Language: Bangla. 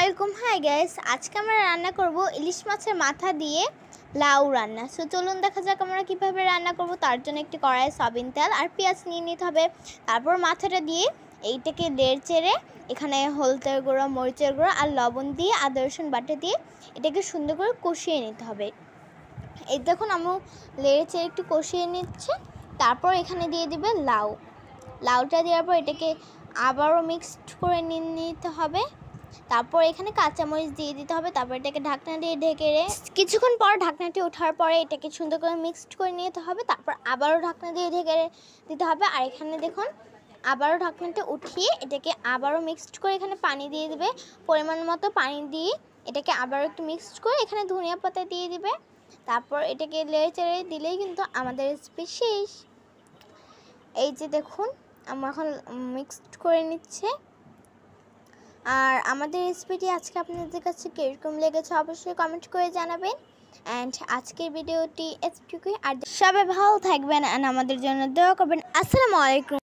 আলাইকুম। হাই গাইস, আজকে আমরা রান্না করব ইলিশ মাছের মাথা দিয়ে লাউ রান্না। সো চলুন দেখা যাক আমরা কিভাবে রান্না করব। তার জন্য একটি কড়াইয়ে সয়াবিন তেল আর পেঁয়াজ নিয়ে নিতে হবে। তারপর মাথাটা দিয়ে এইটাকে নেড়ে চেড়ে এখানে হলুদের গুঁড়ো, মরিচের গুঁড়ো আর লবণ দিয়ে আদা রসুন বাটা দিয়ে এটাকে সুন্দর করে কষিয়ে নিতে হবে। এই দেখুন আমি নেড়ে চেড়ে একটু কষিয়ে নিচ্ছে। তারপর এখানে দিয়ে দিবে লাউটা দেওয়ার পর এটাকে আবারও মিক্সড করে নিতে হবে। তারপর এখানে কাঁচামরিচ দিয়ে দিতে হবে। তারপর এটাকে ঢাকনা দিয়ে ঢেকে কিছুক্ষণ পর ঢাকনাটি ওঠার পরে এটাকে সুন্দর করে মিক্সড করে নিতে হবে। তারপর আবারও ঢাকনা দিয়ে ঢেকে দিতে হবে। আর এখানে দেখুন আবারও ঢাকনাটা উঠিয়ে এটাকে আবারও মিক্সড করে এখানে পানি দিয়ে দিবে, পরিমাণ মতো পানি দিয়ে এটাকে আবারও একটু মিক্সড করে এখানে ধনিয়া পাতা দিয়ে দিবে। তারপর এটাকে নেড়ে চেড়ে দিলেই কিন্তু আমাদের রেসিপি শেষ। এই যে দেখুন আমরা এখন মিক্সড করে নিচ্ছে। আর আমাদের রেসিপিটি আজকে আপনাদের কাছে কীরকম লেগেছে অবশ্যই কমেন্ট করে জানাবেন। অ্যান্ড আজকের ভিডিওটি এতটুকুই। আর সবাই ভালো থাকবেন আর আমাদের জন্য দোয়া করবেন। আসসালামু আলাইকুম।